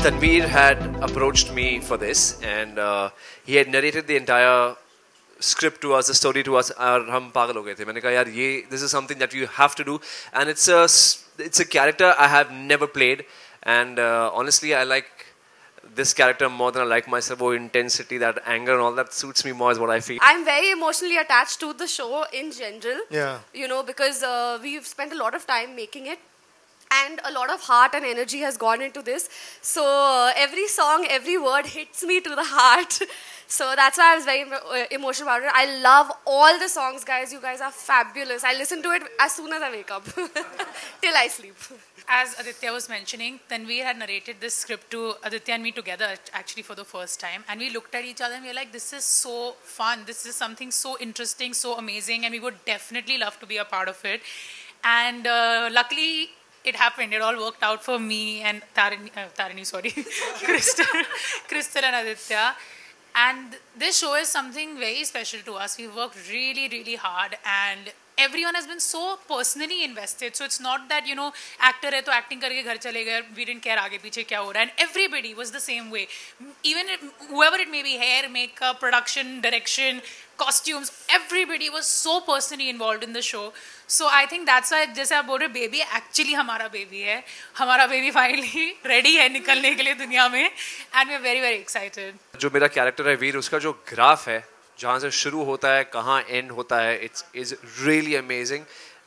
Tanveer had approached me for this, and he had narrated the entire script to us, the story to us, और हम पागल हो गए थे. मैंने कहा यार ये this is something that you have to do, and it's a character I have never played, and honestly I like this character more than I like myself. Wo intensity, that anger and all that suits me more is what I feel. I'm very emotionally attached to the show in general. Yeah. You know, because we've spent a lot of time making it. And a lot of heart and energy has gone into this. So every song, every word hits me to the heart. So that's why I was very emotional about it. I love all the songs, guys. You guys are fabulous. I listen to it as soon as I wake up, till I sleep. As Aditya was mentioning, Tanveer had narrated this script to Aditya and me together, actually for the first time. And we looked at each other and we were like, this is so fun. This is something so interesting, so amazing. And we would definitely love to be a part of it. And luckily, it happened. It all worked out for me and Krystle and Aditya. And this show is something very special to us. We worked really, really hard, and everyone has been so personally invested. So it's not that, you know, actor hai to acting karke ghar chale gaye, we didn't care aage piche kya ho raha hai. And everybody was the same way. Even whoever it may be, hair, makeup, production, direction, costumes, everybody was so personally involved in the show. So I think that's why, जैसे आप बोल रहे baby, actually हमारा baby है. हमारा baby finally ready है निकलने के लिए दुनिया में, and we're very, very excited. जो मेरा character है वीर, उसका जो graph है, जहाँ से शुरू होता है, कहाँ end होता है, it's really amazing.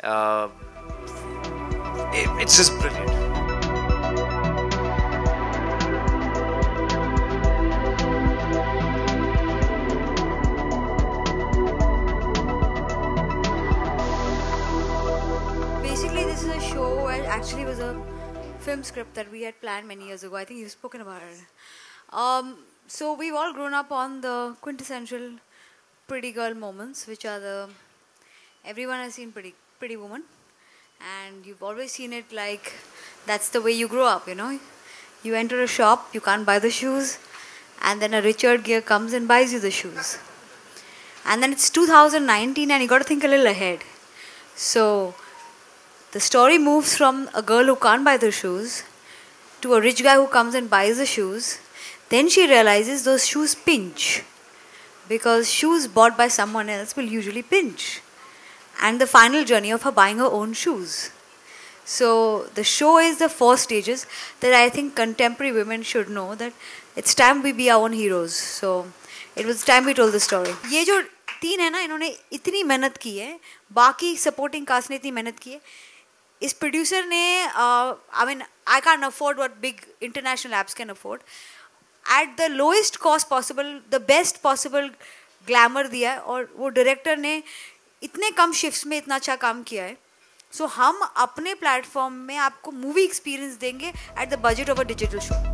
It's just brilliant. Basically, this is a show where actually was a film script that we had planned many years ago. I think you've spoken about it. So we've all grown up on the quintessential pretty girl moments, which are everyone has seen Pretty Woman, and you've always seen it like that's the way you grow up, you know. You enter a shop, you can't buy the shoes, and then a Richard Gere comes and buys you the shoes. And then it's 2019 and you got to think a little ahead. So the story moves from a girl who can't buy the shoes to a rich guy who comes and buys the shoes. Then she realizes those shoes pinch, because shoes bought by someone else will usually pinch. And the final journey of her buying her own shoes. So the show is the 4 stages that I think contemporary women should know, that it's time we be our own heroes. So it was time we told the story. ये जो 3 है ना, इन्होंने इतनी मेहनत की है, बाकी supporting cast ने इतनी मेहनत की है. इस producer ने, I mean, I can't afford what big international apps can afford. At the lowest cost possible, the best possible glamour दिया है, और वो director ने इतने कम shifts में इतना अच्छा काम किया है. So हम अपने platform में आपको movie experience देंगे at the budget of a digital show.